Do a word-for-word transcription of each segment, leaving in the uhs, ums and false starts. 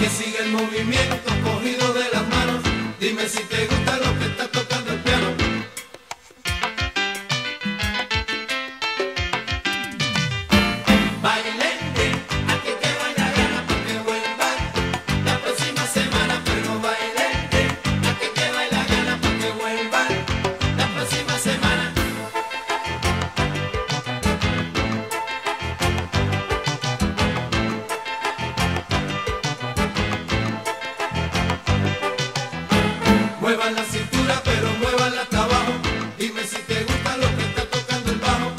que sigue el movimiento cogido de las manos. Dime si te gusta lo que está tocando el piano. Bailente, aquí que baila gana pa' que vuelva la próxima semana. Pero bailente, aquí que baila gana pa' que vuelva la próxima semana. Muevan la cintura, pero muévanla hasta abajo. Dime si te gusta lo que está tocando el bajo.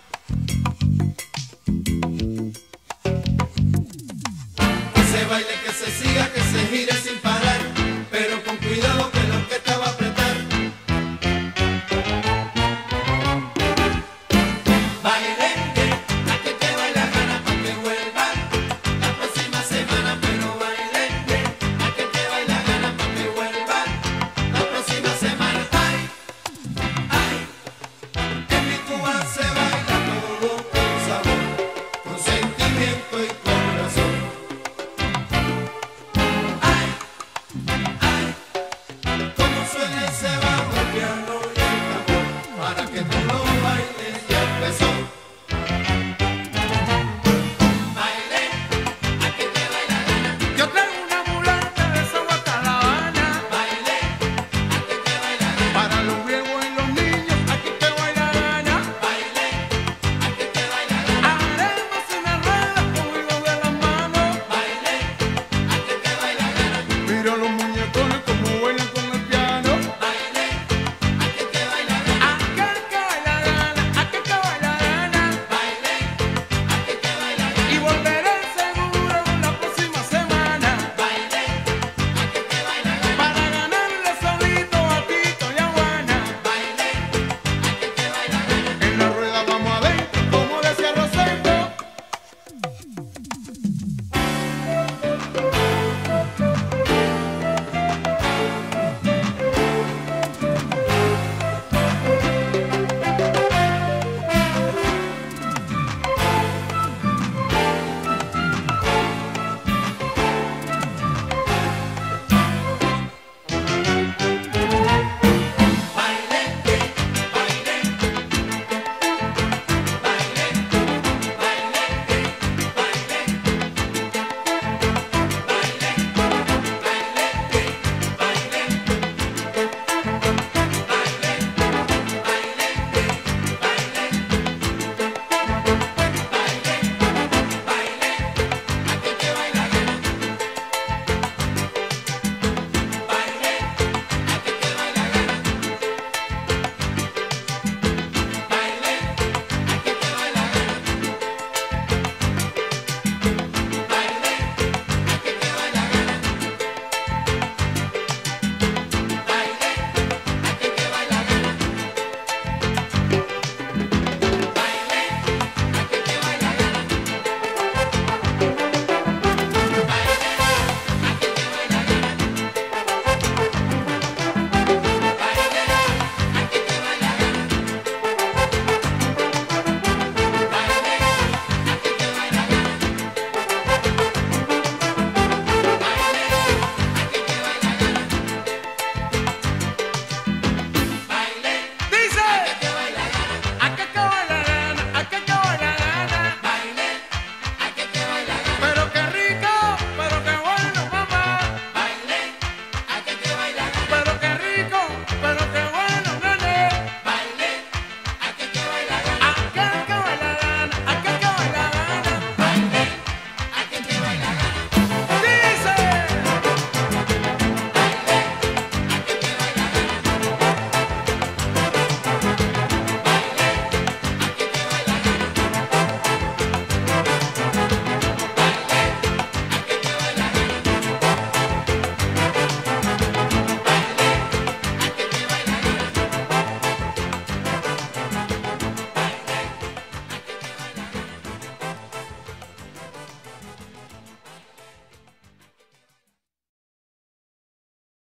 Ese baile que